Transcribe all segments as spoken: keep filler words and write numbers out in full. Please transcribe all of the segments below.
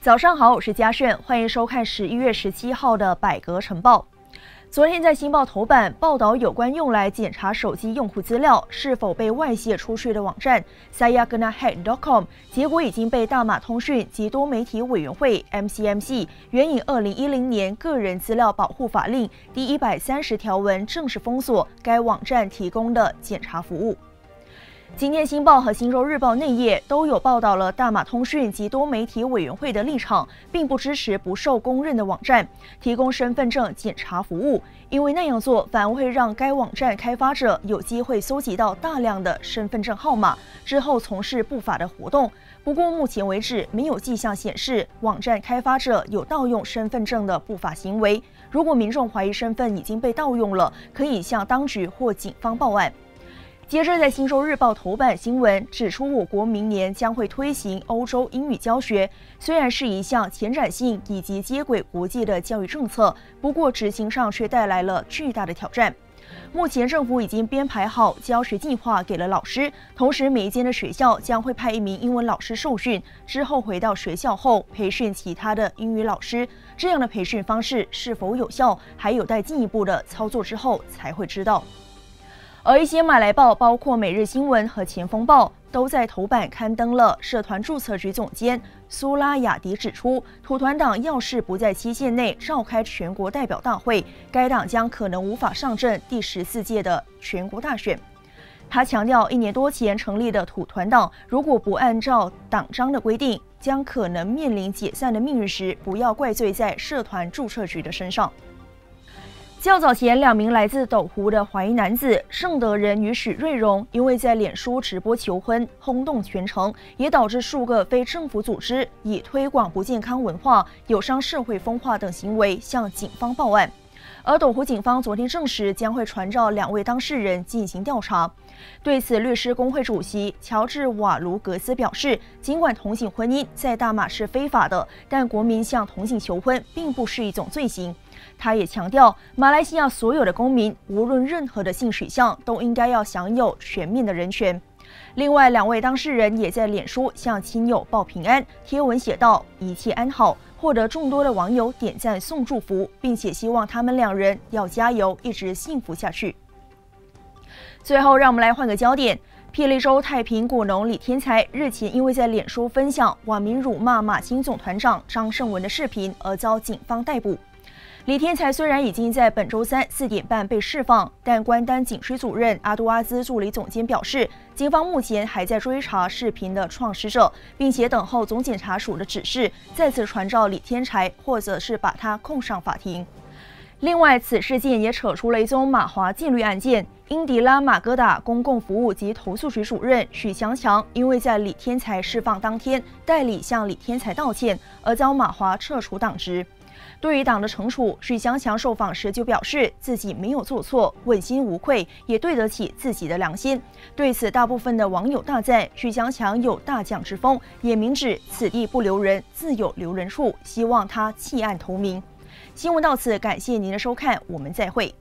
早上好，我是嘉炫，欢迎收看十一月十七号的百格晨报。昨天在《新报》头版报道有关用来检查手机用户资料是否被外泄出去的网站 saya kena hack dot com， 结果已经被大马通讯及多媒体委员会 M C M C 援引二零一零年个人资料保护法令第一百三十条文正式封锁该网站提供的检查服务。今天，《新报》和《新洲日报》内页都有报道了大马通讯及多媒体委员会的立场，并不支持不受公认的网站提供身份证检查服务，因为那样做反而会让该网站开发者有机会搜集到大量的身份证号码，之后从事不法的活动。不过，目前为止没有迹象显示网站开发者有盗用身份证的不法行为。如果民众怀疑身份已经被盗用了，可以向当局或警方报案。接着，在《新洲日报》头版新闻指出，我国明年将会推行欧洲英语教学，虽然是一项前瞻性以及接轨国际的教育政策，不过执行上却带来了巨大的挑战。目前政府已经编排好教学计划给了老师，同时每一间的学校将会派一名英文老师受训，之后回到学校后培训其他的英语老师。这样的培训方式是否有效，还有待进一步的操作之后才会知道。而一些马来报，包括《每日新闻》和《前锋报》，都在头版刊登了社团注册局总监苏拉雅迪指出，土团党要是不在期限内召开全国代表大会，该党将可能无法上阵第十四届的全国大选。他强调，一年多前成立的土团党，如果不按照党章的规定，将可能面临解散的命运时，不要怪罪在社团注册局的身上。较早前，两名来自斗湖的华裔男子盛德仁与许瑞荣，因为在脸书直播求婚，轰动全城，也导致数个非政府组织以推广不健康文化、有伤社会风化等行为向警方报案。而斗湖警方昨天证实，将会传召两位当事人进行调查。对此，律师公会主席乔治瓦卢格斯表示，尽管同性婚姻在大马是非法的，但国民向同性求婚并不是一种罪行。他也强调，马来西亚所有的公民，无论任何的性取向，都应该要享有全面的人权。另外，两位当事人也在脸书向亲友报平安，贴文写道一切安好，获得众多的网友点赞送祝福，并且希望他们两人要加油，一直幸福下去。最后，让我们来换个焦点。霹雳州太平果农李天才日前因为在脸书分享网民辱骂马新总团长张胜文的视频而遭警方逮捕。李天才虽然已经在本周三四点半被释放，但关丹警区主任阿杜阿兹助理总监表示，警方目前还在追查视频的创始者，并且等候总检察署的指示，再次传召李天才，或者是把他控上法庭。另外，此事件也扯出了一宗马华禁律案件。英迪拉马哥打公共服务及投诉局主任许祥强，因为在李天才释放当天代理向李天才道歉，而遭马华撤除党职。对于党的惩处，许祥强受访时就表示自己没有做错，问心无愧，也对得起自己的良心。对此，大部分的网友大赞许祥强有大将之风，也明指此地不留人，自有留人处，希望他弃暗投明。新闻到此，感谢您的收看，我们再会。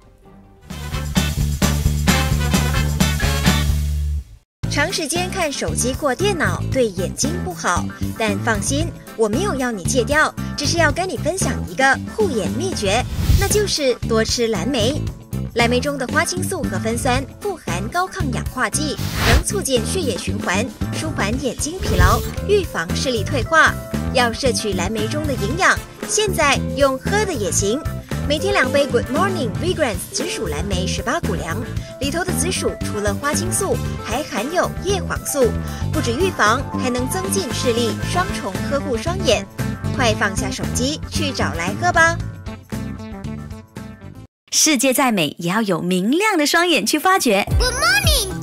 长时间看手机或电脑对眼睛不好，但放心，我没有要你戒掉，只是要跟你分享一个护眼秘诀，那就是多吃蓝莓。蓝莓中的花青素和酚酸富含高抗氧化剂，能促进血液循环，舒缓眼睛疲劳，预防视力退化。要摄取蓝莓中的营养，现在用喝的也行。每天两杯 Good Morning Vegans 紫薯蓝莓十八谷粮，里头的紫薯除了花青素，还含有叶黄素，不止预防，还能增进视力，双重呵护双眼。快放下手机，去找来喝吧！ 世界再美，也要有明亮的双眼去发掘。 Good morning。